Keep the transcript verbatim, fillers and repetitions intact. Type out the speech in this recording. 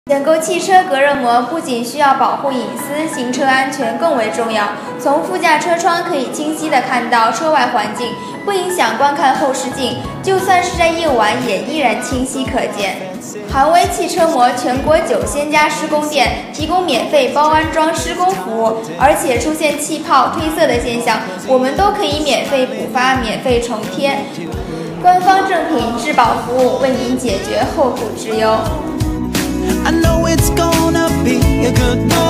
选购汽车隔热膜不仅需要保护隐私，行车安全更为重要。从副驾车窗可以清晰地看到车外环境，不影响观看后视镜，就算是在夜晚也依然清晰可见。韩威汽车膜全国九千家施工店提供免费包安装施工服务，而且出现气泡、褪色的现象，我们都可以免费补发、免费重贴。官方正品质保服务，为您解决后顾之忧。 I know it's gonna be a good morning.